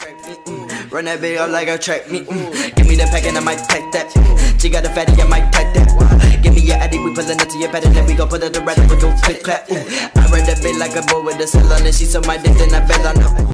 Run that bitch up like a track me. Give me the pack and I might pack that. She got a fatty, I might pack that. Give me your addy, we pullin' up to your pattern, then we gon' put her to rap with no click clap. I run that bitch like a boy with a cell on it. She so my dick, then I bet on her.